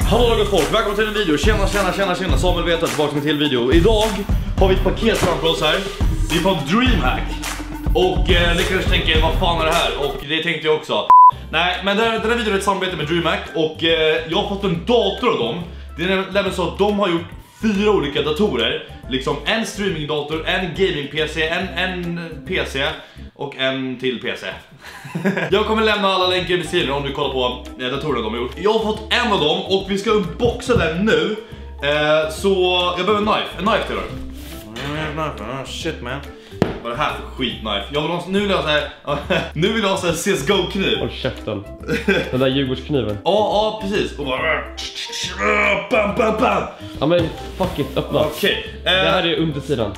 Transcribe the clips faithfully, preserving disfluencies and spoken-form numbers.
Hallå gott folk, välkommen till en video. Tjena, tjena, tjena, tjena. Samuel vet att tillbaka med till video. Idag har vi ett paket framför oss här. Det är från DreamHack. Och eh, ni kanske tänker, vad fan är det här? Och det tänkte jag också. Nej, men den här videon är ett samarbete med DreamHack. Och eh, jag har fått en dator av dem. Det är nämligen så att de har gjort fyra olika datorer. Liksom en streamingdator, en gaming-P C, en, en P C och en till P C. Jag kommer lämna alla länkar i beskrivningen om du kollar på eh, datorerna de har gjort. Jag har fått en av dem och vi ska unboxa den nu. eh, Så jag behöver en knife, en knife till dig. Oh, shit man. Vad är det här för skitknife? Jag vill ha, nu vill jag ha här, nu vill jag ha C S G O-kniv. Håll käften. Den där Djurgårdskniven. Ja, ja precis. Och bara bam, bam, bam. Ja men fuck it, öppna. Okej. Okay. Uh, det här är undersidan.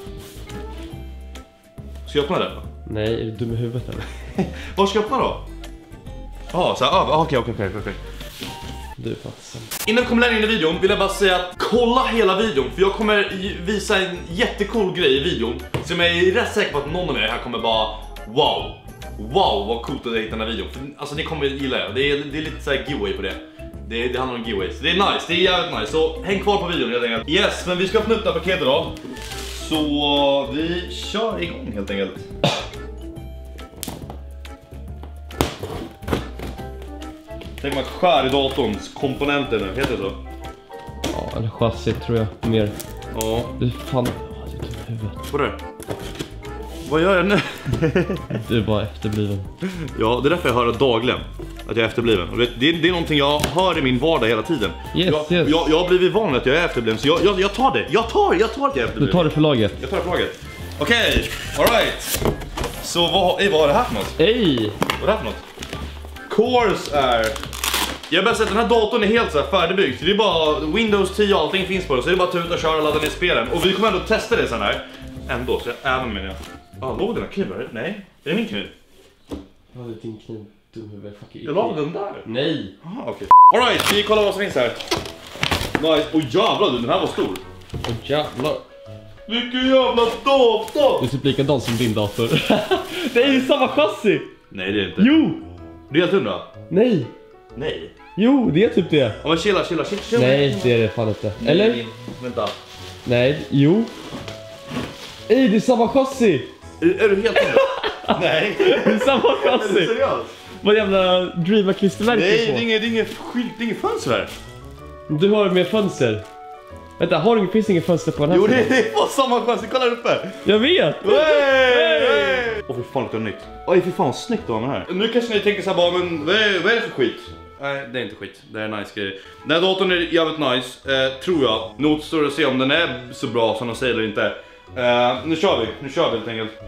Ska jag öppna det? Nej, är du dum i huvudet eller? Var ska jag öppna då? Ja, så här, okej, okej, okej, okej. Du fattar. Innan vi kommer längre in i videon vill jag bara säga att kolla hela videon. För jag kommer visa en jättecool grej i videon som jag är rätt säker på att någon av er här kommer bara wow. Wow, vad coolt att jag hittade den här videon. För, alltså ni kommer gilla det. Det är, det är lite så här giveaway på det. Det, det handlar om giveaways. Det är nice, det är jävligt nice. Så häng kvar på videon helt enkelt. Yes, men vi ska öppna upp det här paketet då. Så vi kör igång helt enkelt. Tänk man skär i datorns komponenter nu, heter det så? Ja, eller chassi tror jag mer. Ja. Du fan, oh, du är dum i huvudet. Vad är det? Vad gör jag nu? Du är bara efterbliven. Ja, det är därför jag hör dagligen att jag är efterbliven. Och det, det, det är någonting jag hör i min vardag hela tiden. Yes, jag, yes. Jag, jag har blivit van att jag är efterbliven, så jag, jag, jag tar det. Jag tar, jag tar det jag är efterbliven. Du tar det för laget. Jag tar det för laget. Okej, okay, alright. Så vad, ej, vad är det här för något? Ej! Vad är det här för något? Course är... Jag har bara sett att den här datorn är helt så här färdigbyggd. Det är bara Windows tio och allting finns på den. Så det är bara att ta ut och köra och ladda ner spelen. Och vi kommer ändå testa det sen här. Ändå, så jag även med det. Ja, ah, låg den här kniven? Nej, det är min kniv. Ja, det är din kniv. Dum huvud, fuck it. Jag la den där. Nej. Aha, okej. Okay. Alright, vi kollar vad som finns här. Nice. Åh jävlar du, den här var stor. Åh jävlar. Vilken jävla dator! Du är typ likadan som din dator. Det är ju samma chassi. Nej, det är inte. Jo! Du är helt hundra? Nej. Nej. Jo, det är typ det. Ja men chilla, chilla, chilla, chilla. Nej, det är det fan inte. Eller? Nej, vänta. Nej, jo. Ej, det är samma chassi. Är, är du helt hundra? Nej. Det är samma chassi. Är du seriös? Vad jävla DreamHack-klistermärke på? Nej, det är inget, det är inget skylt, det är inget fönster här. Du har med fönster. Vänta, har du, finns det inget fönster på den här? Jo, det är, det är bara samma fönster, kolla här uppe. Jag vet. Åh hey! oh, fy fan luktar nytt. Oj, fy fan snyggt att ha med här. Nu kanske ni tänker så här bara, men vad är, vad är det för skit? Nej, det är inte skit. Det är nice grejer. Den här datorn är jävligt nice, eh, tror jag. Nu återstår det att se om den är så bra som de säger eller inte. Eh, nu kör vi, nu kör vi helt enkelt.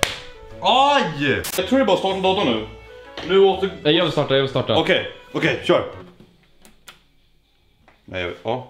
Aj! Jag tror det är bara starta datorn nu. Nu åter... Nej, jag vill starta, jag vill starta. Okej, okay, okej, okay, kör. Nej, jag vet. Ja.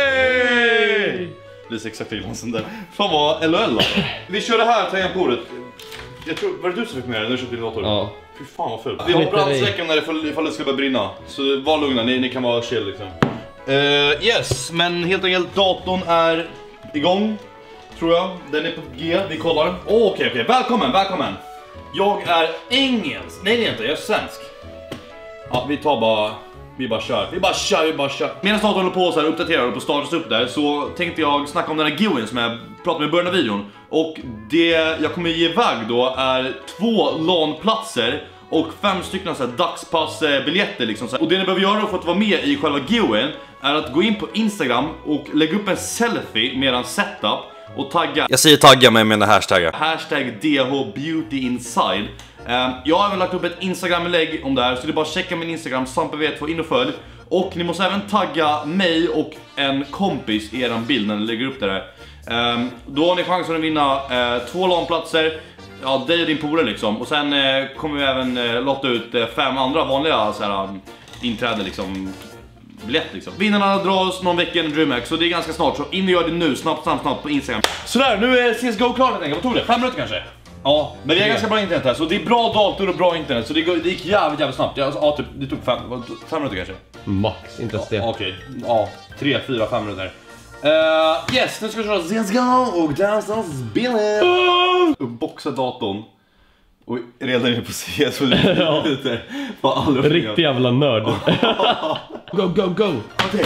Wey! Lisa exakt till sån där. Fan vad L O L då. Vi kör det här tangentbordet. Jag tror, var det du som fick med det när du köpte din dator? Ja. Fy fan vad fult. Vi har brandsläckare ifall det ska börja brinna. Så var lugna, ni, ni kan vara chill liksom. Uh, yes, men helt enkelt datorn är igång. Tror jag, den är på G, vi kollar. Okej, oh, okej, okay, okay. Välkommen, välkommen. Jag är engelsk, nej det är inte, jag är svensk. Ja, vi tar bara, vi bara kör, vi bara kör, vi bara kör. Medan datorn håller på så här, uppdaterar och på startas upp där, så tänkte jag snacka om den här giveawayen som jag pratade med i början av videon. Och det jag kommer ge iväg då är två LAN-platser och fem stycken så här dagspassbiljetter liksom så här. Och det ni behöver göra för att vara med i själva giveawayen är att gå in på Instagram och lägga upp en selfie med en setup och tagga. Jag säger tagga men jag menar hashtagga. Hashtag D H Beauty Inside. um, Jag har även lagt upp ett Instagram-lägg om det här, så det är bara att checka min Instagram, Sampe V två, in och följ. Och ni måste även tagga mig och en kompis i eran bild när ni lägger upp det där. um, Då har ni chansen att vinna uh, två LAN-platser. Ja, dig och din polare liksom. Och sen uh, kommer vi även uh, lotta ut uh, fem andra vanliga så här, um, inträde liksom, biljett liksom. Vinnarna dras någon vecka i DreamHack, så det är ganska snart. Så in och gör det nu, snabbt, snabbt, snabbt på Instagram. Sådär, nu är C S G O klart. Vad tog det? Fem minuter kanske? Ja, men vi har ganska bra internet här, så det är bra dator och bra internet. Så det gick jävligt, jävligt snabbt. Jag, ja, typ, det tog fem, fem minuter kanske? Max, inte ens det. Ja, okej, okay. Ja, tre, fyra, fem minuter. Uh, yes, nu ska vi köra C S G O och dansdansspelen. Unboxa datorn. Och redan är på C S och det riktig jävla nörd. Go, go, go! Okej.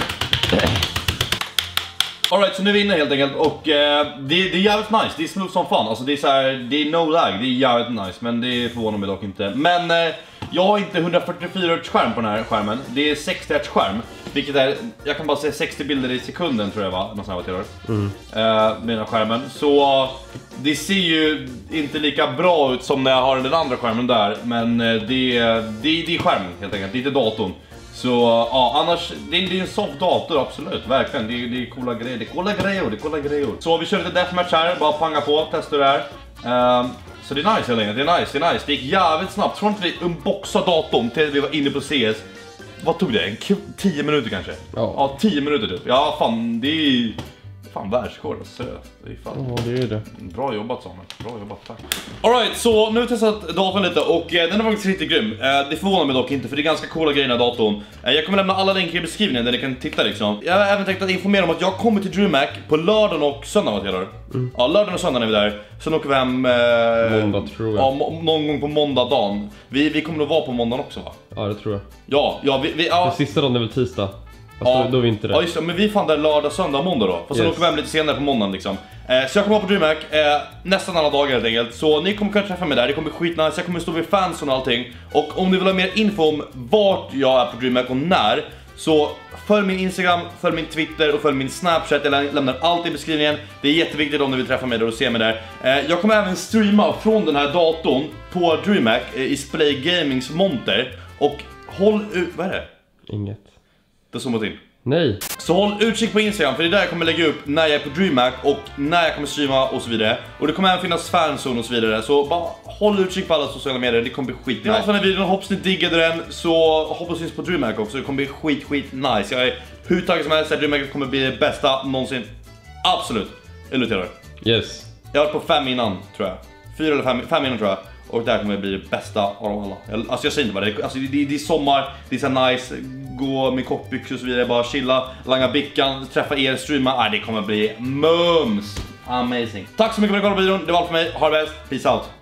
Alright, så nu vinner helt enkelt och eh, det, det är jävligt nice, det är smooth som fan. Alltså det är så här, det är no lag, det är jävligt nice, men det förvånar mig dock inte. Men eh, jag har inte hundrafyrtiofyra hertz skärm på den här skärmen, det är sextio hertz skärm. Vilket är, jag kan bara säga sextio bilder i sekunden tror jag va, någon sån här mm. eh, med den här skärmen. Så det ser ju inte lika bra ut som när jag har den andra skärmen där. Men eh, det, det, det är skärmen helt enkelt, det är inte datorn. Så ja, annars, det är, det är en soft dator absolut, verkligen, det är, det är coola grejer, det är coola grejer, det är coola grejer. Så vi kör lite deathmatch här, bara panga på, testa det här. Um, så det är nice helt enkelt, det är nice, det är nice, det gick jävligt snabbt, från att vi unboxade datorn till att vi var inne på C S. Vad tog det? En tio minuter kanske? Ja, ja tio minuter typ. Ja fan, det är fan världsrekord, seriöst. Det är fan. Ja, det är det. Bra jobbat Samuel, bra jobbat, tack. Alright, så nu har vi testat datorn lite och eh, den är faktiskt riktigt grym. eh, Det förvånar mig dock inte för det är ganska coola grejer i datorn. eh, Jag kommer lämna alla länkar i beskrivningen där ni kan titta liksom. Jag har även tänkt att informera om att jag kommer till DrewMac på lördagen och söndagen vad jag mm. Ja, lördagen och söndagen är vi där. Sen åker vi hem eh, måndag tror jag. Ja, må någon gång på måndag dagen. Vi, vi kommer nog vara på måndagen också va? Ja, det tror jag. Ja, ja, vi, vi, ja. Det sista dagen är väl tisdag. Ja, då, då är vi inte det. Ja just det, men vi fann där lördag, söndag, måndag då. Och sen yes. åker vi hem lite senare på måndagen liksom. eh, Så jag kommer vara på DrewMac eh, nästan alla dagar helt enkelt. Så ni kommer kunna träffa mig där, det kommer bli skitnice. Jag kommer stå vid fansen och allting. Och om ni vill ha mer info om vart jag är på DrewMac och när, så följ min Instagram, följ min Twitter och följ min Snapchat. Jag lämnar allt i beskrivningen. Det är jätteviktigt om ni vill träffa mig där och se mig där. eh, Jag kommer även streama från den här datorn på DrewMac eh, i Splay Gamings monter. Och håll ut, vad är det? Inget. Det är som att in. Nej. Så håll utkik på Instagram för det är där jag kommer lägga upp när jag är på DrewMac och när jag kommer streama och så vidare. Och det kommer även finnas fanzone och så vidare. Så bara håll utkik på alla sociala medier, det kommer bli skit. Det var för den här videon, hoppas ni diggade den. Så hoppas ni på DrewMac också, det kommer bli skit skit nice. Jag är hur taggad som helst, DrewMac kommer bli det bästa någonsin. Absolut. Eller hur? Yes. Jag har varit på fem innan tror jag. Fyra eller fem, fem innan tror jag. Och där kommer det bli det bästa av alla. Alltså jag säger inte bara det, alltså, det, det, det är sommar, det är så nice. Gå med kortbyxor och så vidare, bara chilla, langa bickan, träffa er, streama. Ah, det kommer bli mums. Amazing. Tack så mycket för att ni kollade på videon, det var allt för mig. Ha det bäst, peace out.